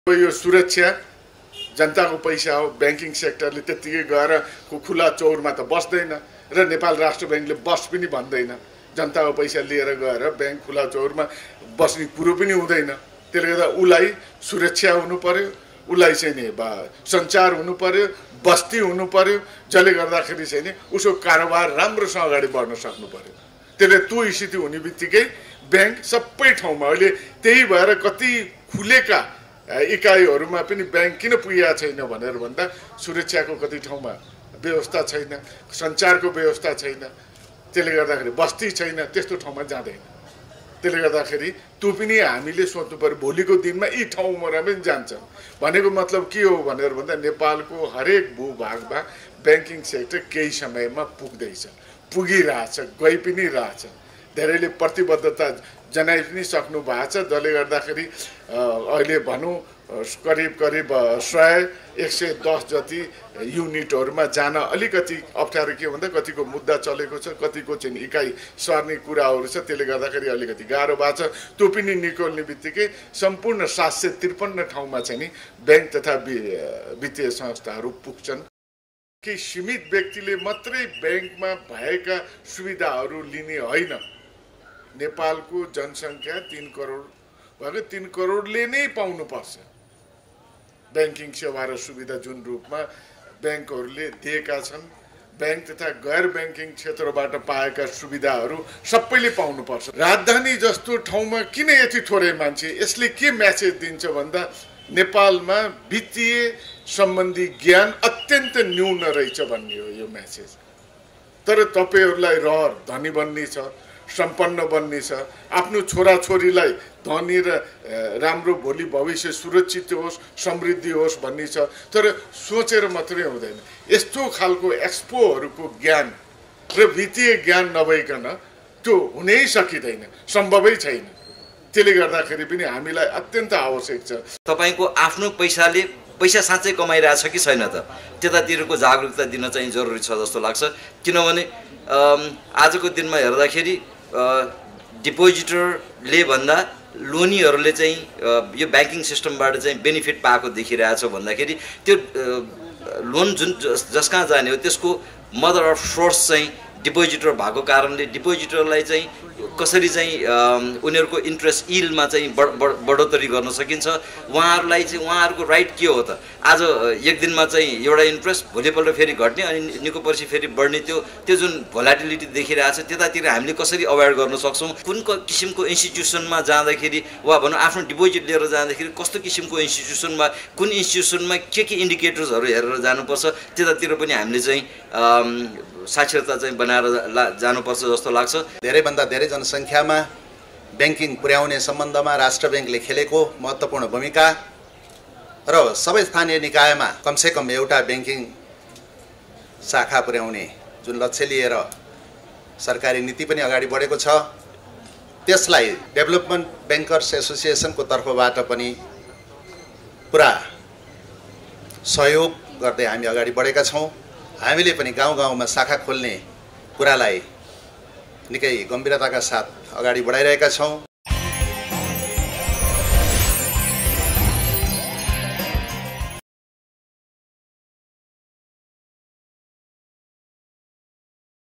यो सुरक्षा जनताको पैसा हो। बैंकिङ सेक्टरले त्यतिकै गएर खुला चौरमा त बस्दैन र नेपाल राष्ट्र बैंकले बस पनि भन्दैन। जनताको पैसा लिएर गएर बैंक खुला चौरमा बस्ने कुरो पनि हुँदैन। त्यसले गर्दा उलाई सुरक्षा हुनु पर्यो, उलाई चाहिँ नि सञ्चार हुनु पर्यो, बस्ती हुनु पर्यो, जसले गर्दाखेरि चाहिँ नि उसको कारोबार राम्रोसँग अगाडि बढ्न सक्नु पर्यो। त्यसले त्यो स्थिति हुने बित्तिकै बैंक सबै ठाउँमा अहिले त्यही भएर कति खुलेका इकाइहरूमा पनि बैंक किन पुगेको छैन भनेर भन्दा सुरक्षाको कति ठाउँमा व्यवस्था छैन, सञ्चारको व्यवस्था छैन, त्यसले गर्दाखेरि बस्ती छैन, त्यस्तो ठाउँमा जाँदैन। त्यसले गर्दाखेरि त्यो पनि हामीले सोच्नु पर्यो भोलिको दिनमा यी ठाउँमा पनि जान्छ भनेको मतलब के हो भनेर भन्दा नेपालको हरेक भूभागमा बैंकिङ सेक्टर केही समयमा पुग्दैछ, पुगिरहेछ, गइ पनि रहेछ। धेरैले प्रतिबद्धता जनाइ पनि सक्नु भएको छ, जसले गर्दाखेरि अहिले भनौँ करिब 100-110 जति युनिटहरूमा जान अलिकति अप्ठ्यारो के भन्दा कतिको मुद्दा चलेको छ, कतिको चाहिँ इकाइ सर्ने कुराहरू छ, त्यसले गर्दाखेरि अलिकति गाह्रो भएको छ। त्यो पनि निकोल्ने बित्तिकै सम्पूर्ण 753 ठाउँमा चाहिँ नि बैंक तथा वित्तीय संस्थाहरू पुग्छन्। कि सीमित व्यक्तिले मात्रै बैंकमा भएका सुविधाहरू लिने होइन। नेपालको जनसङ्ख्या 3 करोड भएको 3 करोडले नै पाउनुपर्छ बैंकिङ सेवा र सुविधा जुन रूपमा बैंकहरूले दिएका छन्। बैंक तथा गैर बैंकिङ क्षेत्रबाट पाएका सुविधाहरू सबैले पाउनुपर्छ। राजधानी जस्तो ठाउँमा किन यति थोरै मान्छे? यसले के म्यासेज दिन्छ भन्दा नेपालमा वित्तीय सम्बन्धी ज्ञान अत्यन्त न्यून रहेछ भन्ने हो यो म्यासेज। तर तपाईहरूलाई रहर धनी बन्ने छ, सम्पन्न बन्ने छ, आफ्नो छोराछोरीलाई धनी र राम्रो भोलि भविष्य सुरक्षित होस्, समृद्धि होस् भन्ने छ। तर सोचेर मात्रै हुँदैन। यस्तो खालको एक्सपोहरूको ज्ञान र वित्तीय ज्ञान नभइकन त्यो हुनै सकिँदैन, सम्भवै छैन। त्यसले गर्दाखेरि पनि हामीलाई अत्यन्त आवश्यक छ। तपाईको आफ्नो पैसाले पैसा साँच्चै कमाइरहेछ कि छैन त त्यतातिरको जागरुकता दिन चाहिँ जरुरी छ जस्तो लाग्छ। किनभने आजको दिनमा हेर्दाखेरि डिपोजिटरले भन्दा लोनीहरूले चाहिँ यो ब्याङ्किङ सिस्टमबाट चाहिँ बेनिफिट पाएको देखिरहेछ भन्दाखेरि त्यो लोन जुन जसकहाँ जाने हो त्यसको मदर अफ सोर्स चाहिँ डिपोजिटर भएको कारणले डिपोजिटरलाई चाहिँ कसरी चाहिँ उनीहरूको इन्ट्रेस्ट इल्डमा चाहिँ बढोत्तरी गर्न सकिन्छ, उहाँहरूलाई चाहिँ उहाँहरूको राइट के हो त? आज एक दिनमा चाहिँ एउटा इन्ट्रेस्ट, भोलिपल्ट फेरि घट्ने अनि निको पछि फेरि बढ्ने त्यो जुन भोलाटिलिटी देखिरहेको छ त्यतातिर हामीले कसरी अवेयर गर्न सक्छौँ? कुन किसिमको इन्स्टिट्युसनमा जाँदाखेरि वा भनौँ आफ्नो डिपोजिट लिएर जाँदाखेरि कस्तो किसिमको इन्स्टिट्युसनमा कुन इन्स्टिट्युसनमा के इन्डिकेटर्सहरू हेरेर जानुपर्छ त्यतातिर पनि हामीले चाहिँ साक्षरता चाहिँ बनाएर जानुपर्छ जस्तो लाग्छ। धेरैभन्दा धेरै जनसङ्ख्यामा बैंकिङ पुर्याउने सम्बन्धमा राष्ट्र बैंकले खेलेको महत्त्वपूर्ण भूमिका र सबै स्थानीय निकायमा कमसेकम एउटा बैंकिङ शाखा पुर्याउने जुन लक्ष्य लिएर सरकारी नीति पनि अगाडि बढेको छ, त्यसलाई डेभलपमेन्ट बैंकर्स एसोसिएसनको तर्फबाट पनि पुरा सहयोग गर्दै हामी अगाडि बढेका छौँ। हामीले पनि गाउँ-गाउँमा शाखा खोल्ने कुरालाई निकै गम्भीरताका साथ अगाडि बढाइरहेका छौँ।